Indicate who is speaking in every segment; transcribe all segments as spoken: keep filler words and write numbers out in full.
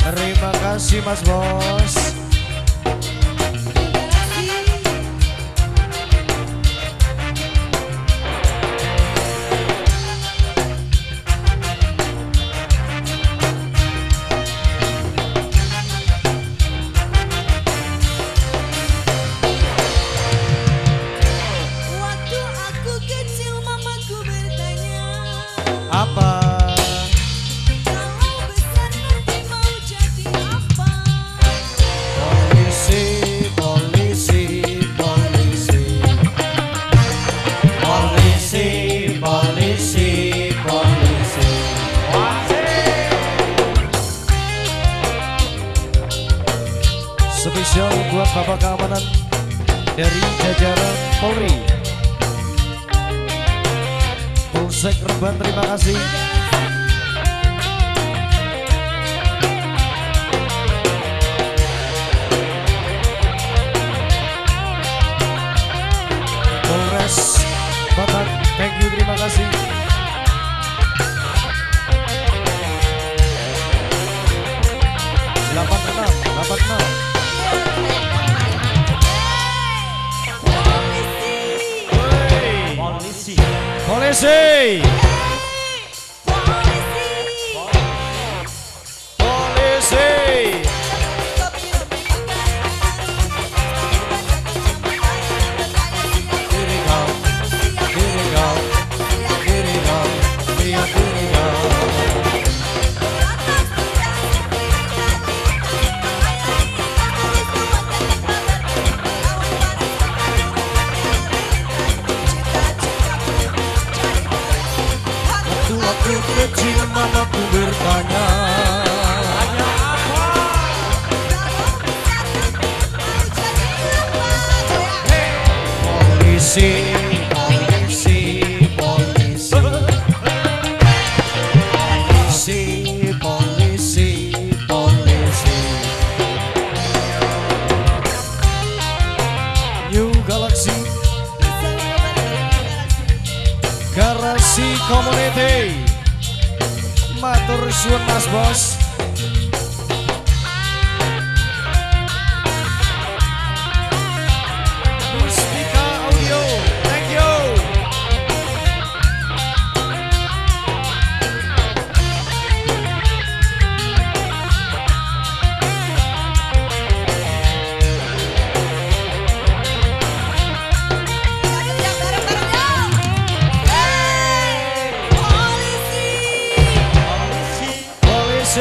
Speaker 1: Terima kasih Mas Bos. Apa?
Speaker 2: Kalau besar nanti mau jadi apa?
Speaker 1: Polisi, polisi, polisi. Polisi, polisi, polisi. Spesial buat Bapak Keamanan dari jajaran Polri. Polsek Rembang, terima kasih. Polres Batak, thank you, terima kasih. delapan enam, delapan enam.
Speaker 2: Polisi.
Speaker 1: Polisi. Polisi. Kiri kau, kiri kau, kiri kau, lihat kiri kau. Waktu kecil mamaku bertanya, tanya apa? Polisi, polisi, polisi. Polisi, polisi, polisi. New Galaxy, Garasi Community. Matur suwun Mas Bos. Mustika Audio, thank you.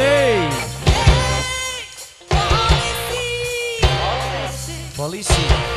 Speaker 1: Polisi.